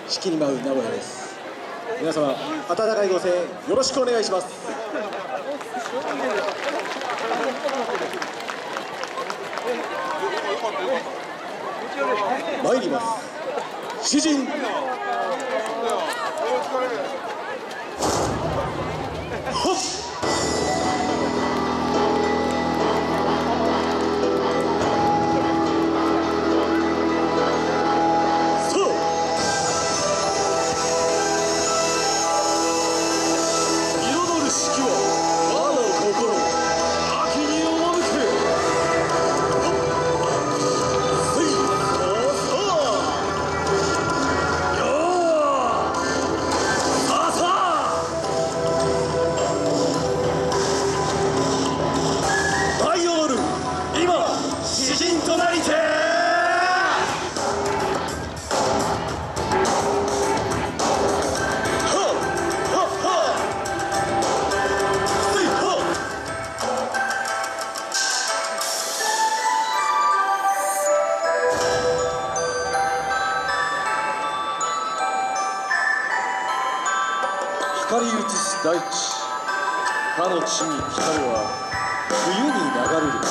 式に舞う名古屋です。皆様温かいご声援よろしくお願いします。参ります。詩人はっ光り映す大地、かの地に光は冬に流れる。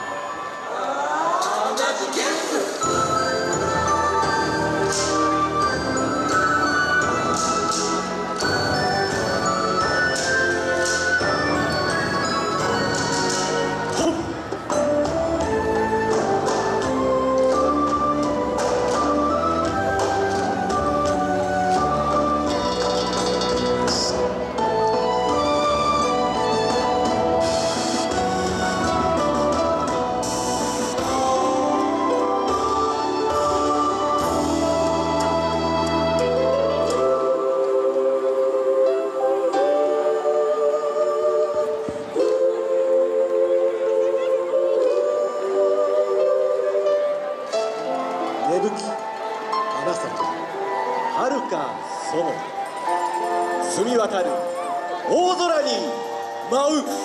芽吹き花咲き遥か園、澄み渡る大空に舞う。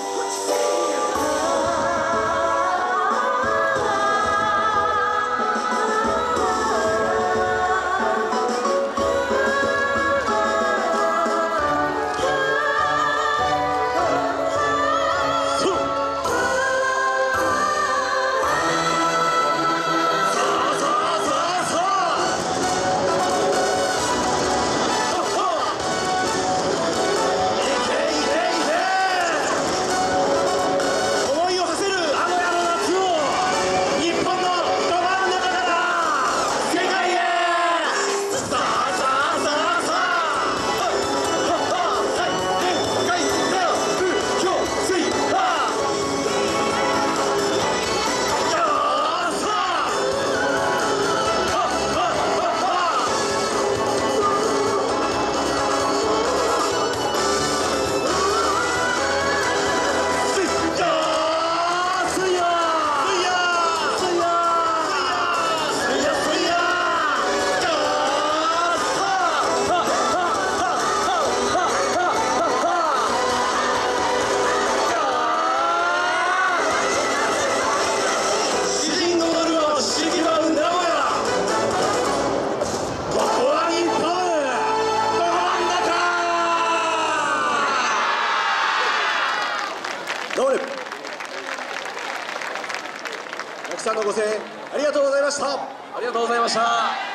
たくさんのご声援ありがとうございました。 ありがとうございました。